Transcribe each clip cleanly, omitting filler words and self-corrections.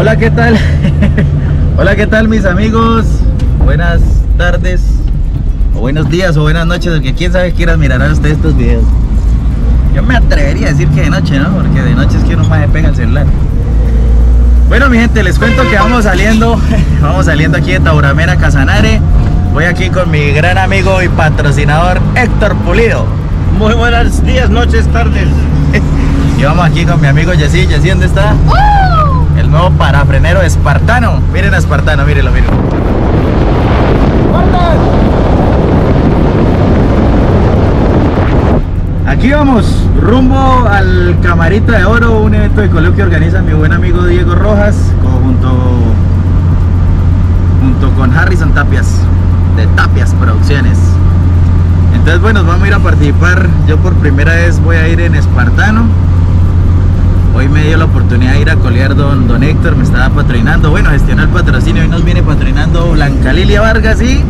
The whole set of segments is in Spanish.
Hola, ¿qué tal? Hola, ¿qué tal mis amigos? Buenas tardes, o buenos días, o buenas noches, porque quién sabe qué horas mirarán ustedes estos videos. Yo me atrevería a decir que de noche, ¿no? Porque de noche es que uno más se pega el celular. Bueno, mi gente, les cuento que vamos saliendo aquí de Tauramera, Casanare. Voy aquí con mi gran amigo y patrocinador Héctor Pulido. Muy buenos días, noches, tardes. Y vamos aquí con mi amigo Jessy. Jessy, ¿dónde está? El nuevo parafrenero Espartano. Miren a Espartano, mírenlo, mírenlo. Aquí vamos, rumbo al Camarita de Oro, un evento de coleo que organiza mi buen amigo Diego Rojas, junto con Harrison Tapias, de Tapias Producciones. Entonces, bueno, vamos a ir a participar. Yo por primera vez voy a ir en Espartano. Hoy me dio la oportunidad de ir a colear don Héctor, me estaba patrocinando. Bueno, gestionó el patrocinio y nos viene patrocinando Blanca Lilia Vargas y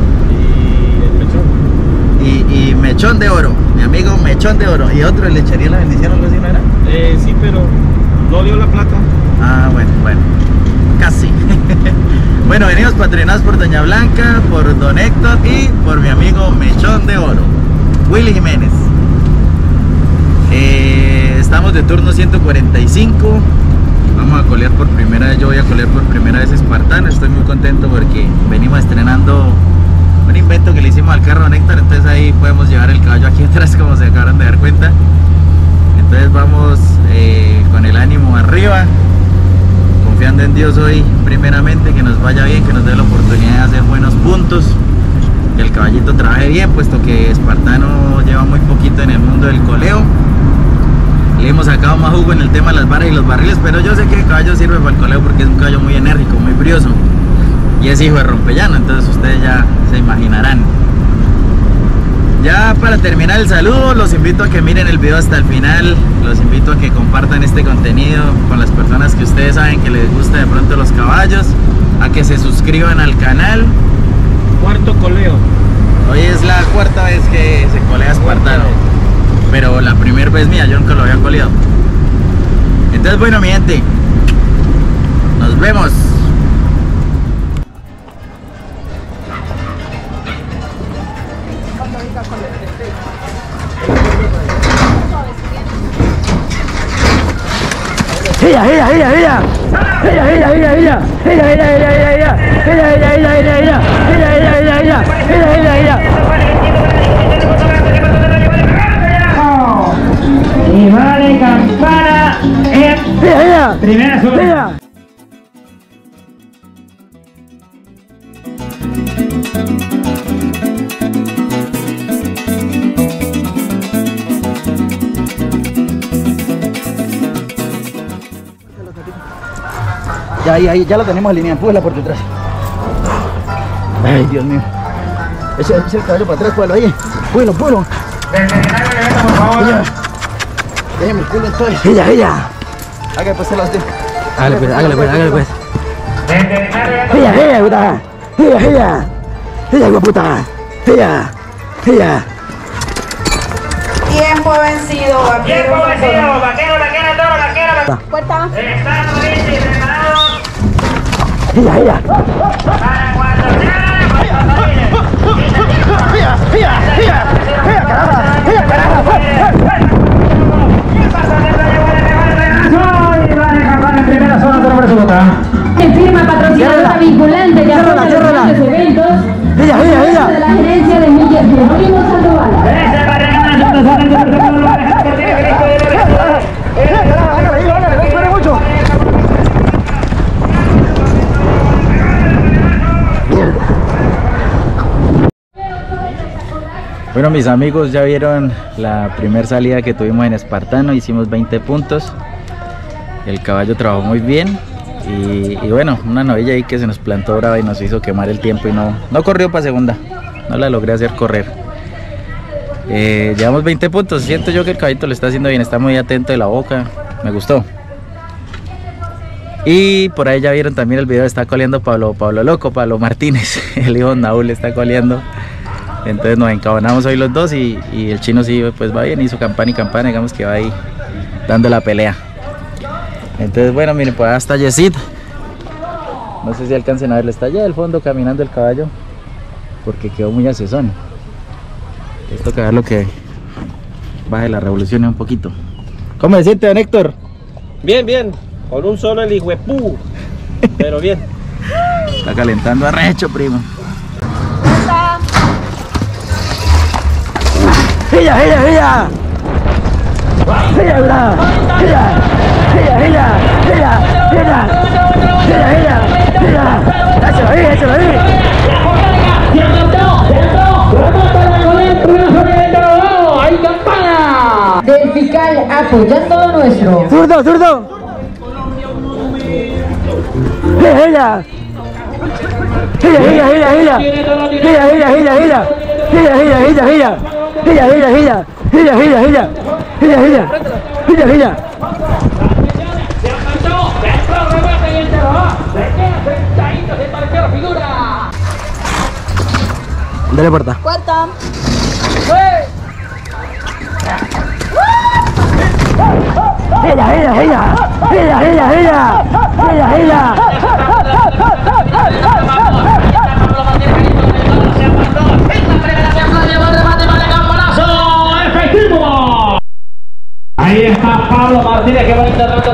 Mechón de Oro, mi amigo Mechón de Oro. Y otro, ¿le echaría la bendición o algo así, no era? Sí, pero no dio la plata. Ah, bueno, casi. Bueno, venimos patrocinados por doña Blanca, por don Héctor y por mi amigo Mechón de Oro, Willy Jiménez. Estamos de turno 145. Vamos a colear por primera vez. Yo voy a colear por primera vez Espartano. Estoy muy contento porque venimos estrenando un invento que le hicimos al carro de Héctor. Entonces ahí podemos llevar el caballo aquí atrás, como se acabaron de dar cuenta. Entonces vamos con el ánimo arriba, confiando en Dios hoy primeramente, que nos vaya bien, que nos dé la oportunidad de hacer buenos puntos, que el caballito trabaje bien, puesto que Espartano lleva muy poquito en el mundo del coleo. Le hemos sacado más jugo en el tema de las varas y los barriles, pero yo sé que el caballo sirve para el coleo porque es un caballo muy enérgico, muy brioso y es hijo de rompellano, entonces ustedes ya se imaginarán. Ya para terminar el saludo, los invito a que miren el video hasta el final, los invito a que compartan este contenido con las personas que ustedes saben que les gusta de pronto los caballos, a que se suscriban al canal. Cuarto coleo. Hoy es la cuarta vez que se colea Espartano, pero la primera vez mía, yo nunca lo había coleado. Entonces, bueno, mi gente, nos vemos. Y vale campana en primera zona. Ya lo tenemos alineado, empújala por detrás. Ay, Dios mío. Ese el caballo para atrás, puelo ahí. Puelo. Veterinario, por favor. Déjeme el culo entonces. Hágale pues el hostia. Hágale pues. Veterinario, puta. Tiempo vencido, vaquero. vaquero, toro. Puerta. Estamos listos y preparados para cuando Firma patrocinadora vinculante de apoyo a los eventos de la gerencia de Miguel Jerónimo Sandoval. Bueno, mis amigos, ya vieron la primera salida que tuvimos en Espartano. Hicimos 20 puntos. El caballo trabajó muy bien. Y bueno, una novilla ahí que se nos plantó brava y nos hizo quemar el tiempo y no corrió para segunda. No la logré hacer correr. Llevamos 20 puntos. Siento yo que el caballito lo está haciendo bien. Está muy atento de la boca. Me gustó. Y por ahí ya vieron también el video. Está coleando Pablo Loco, Pablo Martínez. El hijo de Naúl está coleando. Entonces nos encabonamos hoy los dos y el chino sí pues va bien, hizo campana y campana, digamos que va ahí dando la pelea. Entonces bueno, miren, pues hasta Yesid, No sé si alcancen a verlo, está allá del fondo caminando el caballo, porque quedó muy acesón. Esto que ver lo que baje la revolución un poquito. ¿Cómo se siente, don Héctor? Bien, bien. Con un solo el hijuepú. Pero bien. Está calentando arrecho, primo. ¡Ella! ¡Ella! ¡Échalo ahí! Del fiscal apoyando lo nuestro. ¡Zurdo! ¡Ella! Dale puerta. Cuarta. Ahí está Pablo Martínez que va a intentar